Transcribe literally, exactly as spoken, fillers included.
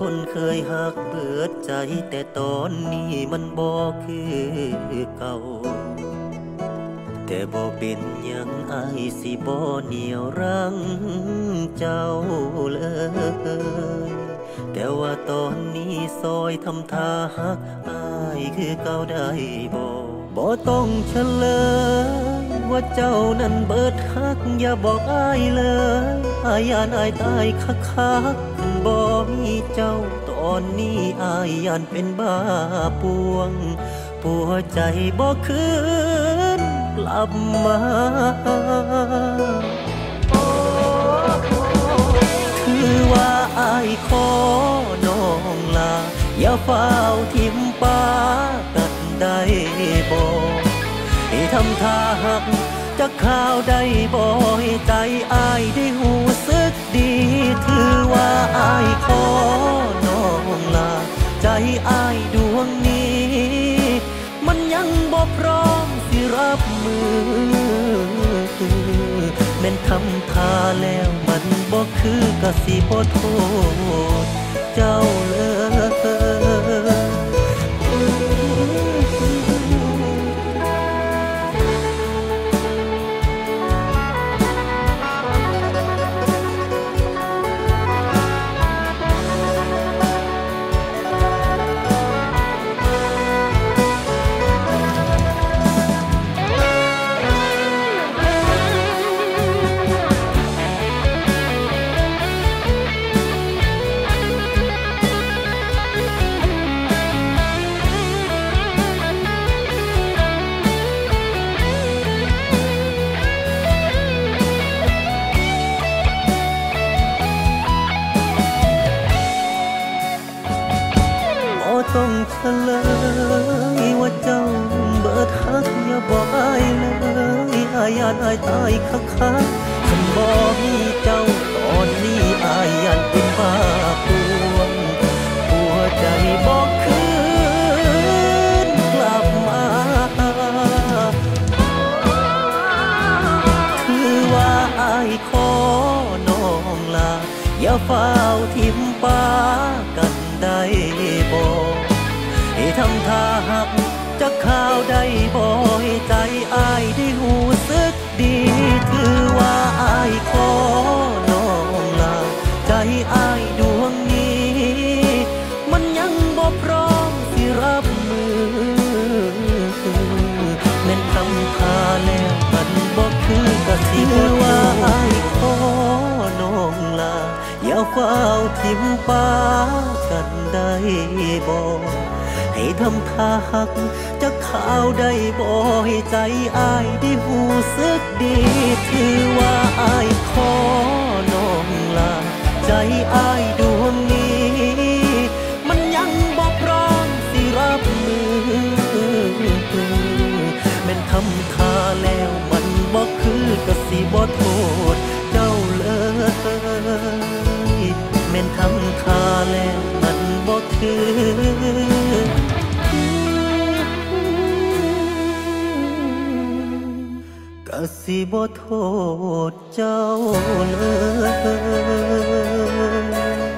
คนเคยหักเปิดใจแต่ตอนนี้มันบ่คือเก่าแต่บ่เป็นหยังอายสิบ่เหนียวรั้งเจ้าเลยแต่ว่าตอนนี้ซอยทำท่าหักอายคือเก่าได้บ่บ่ต้องเฉลยว่าเจ้านั้นเบิดหักอย่าบอกอายเลยอายยานอายตายคักคักบ่มีเจ้าตอนนี้อายยานเป็นบ้าปวงปัวใจบ่คืนกลับมาคือว่าอายขอน้องลาอย่าเฝ้าทิมป้ากันได้บ่ให้ทำท่าหักจะข่าวได้บ่ให้ใจอายได้หูสึกดีถือว่าอายขอน้องลาใจอายดวงนี้มันยังบ่พร้อมสิรับมือแม่นทำท่าแล้วมันบ่คือกะสิบ่โทษเจ้าเลยต้องเฉลยว่าเจ้าเบิดหักอย่าบอกอายเลยอายยานอายตายคักคักฉันบ่มีเจ้าตอนนี้อายยานเป็นบ้าปวงหัวใจบอกคืนกลับมาคือว่าอายขอน้องลาอย่าเฝ้าทิมป้ากันได้บ่ให้ทำท่าหักจะข่าวได้บ่ให้ใจอายได้หูสึกดีถือว่าอายขอน้องลาใจอายดวงนี้มันยังบ่พร้อมสิรับมือแม่นทำท่าแล้วมันบ่คือกะสิบ่ว่าอายขอน้องลาอย่าเฝ้าทิมป้ากันได้บ่ให้ทำท่าหักจะข่าวได้บ่ให้ใจอายได้หูสึกดีถือว่าอายขอน้องลาใจอายดวงนี้มันยังบ่พร้อมสิรับมือแม่นทำท่าแล้วมันบ่คือกะสิบ่โทษเจ้าเลยแม่นทำท่าแล้วมันบ่คือกะสิบ่โทษเจ้าเลย